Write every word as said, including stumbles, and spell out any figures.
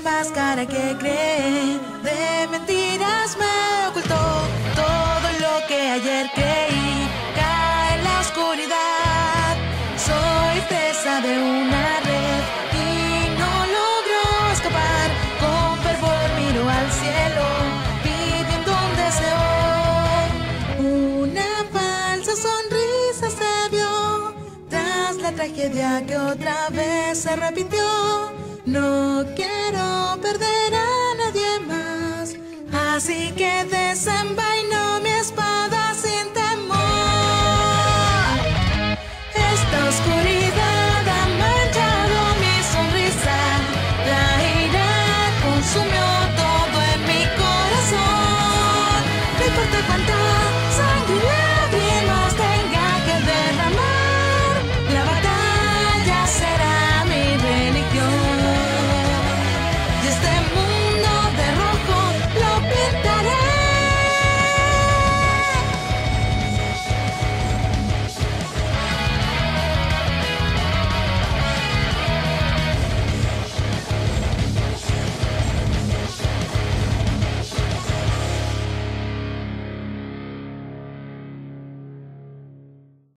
máscara que creé de mentiras me ocultó todo lo que ayer creí. Cae en la oscuridad, soy presa de una red y no logro escapar. Con fervor miro al cielo pidiendo un deseo. Una falsa sonrisa se vio tras la tragedia que otra vez se repitió. No quiero perder a nadie más, así que